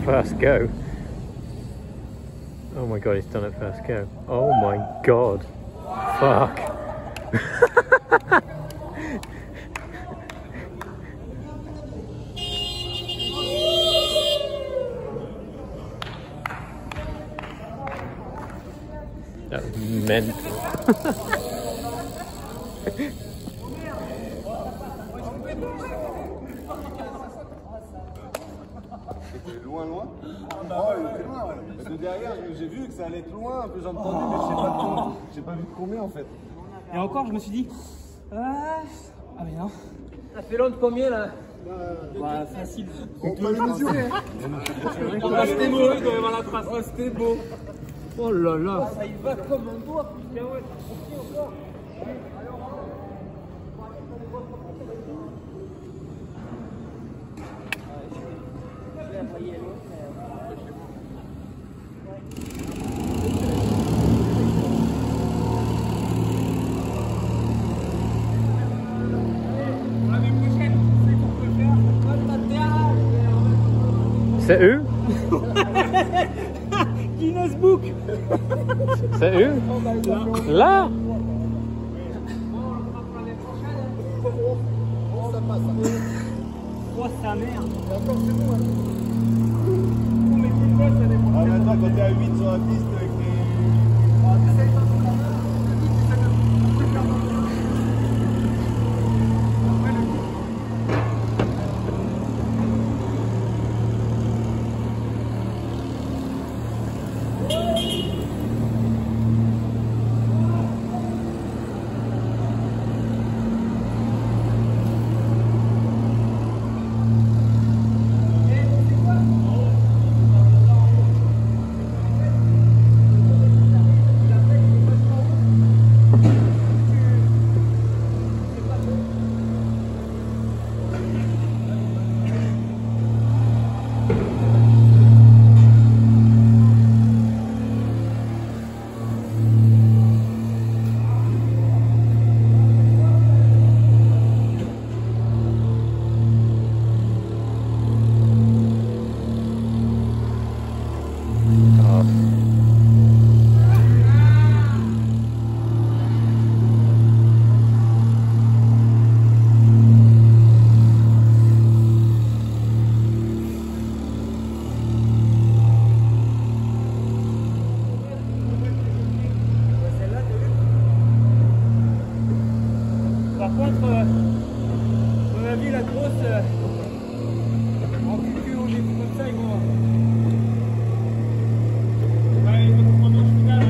first go. Oh my god, he's done it first go. Oh my god. Fuck. That was mental. C'était loin, loin. Oh, il était loin, ouais. Parce que derrière, j'ai vu que ça allait être loin, un peu j'ai entendu, mais j'ai pas vu de combien en fait. Et encore, je me suis dit. Ah mais non. Ça fait long de combien là? Bah, facile. On peut le mesurer. C'était beau, il doit y avoir la trace. Oh, c'était beau. Oh là là. Ça y va comme un doigt, putain, ouais. Encore. C'est eux? Guinness Book. C'est eux? Là? Ça passe. Oh sa mère. Encore c'est bon. Ah maintenant quand t'es à 8 sur la piste avec les... Par contre, à mon avis, la grosse en cul ou des trucs comme ça, ils vont. Ouais, ils vont prendre au final.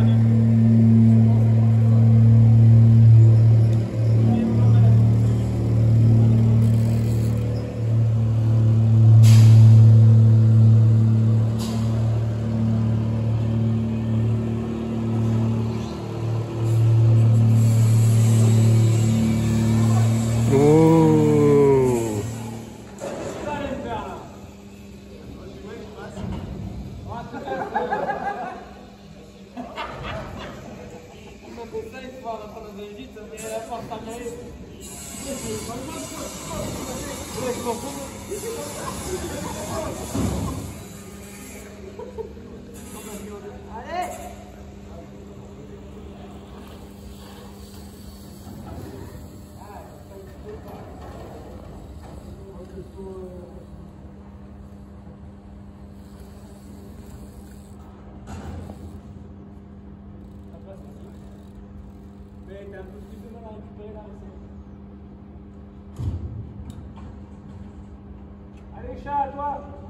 Mais t'as un peu plus de mal à récupérer là aussi. Allez chat, à toi.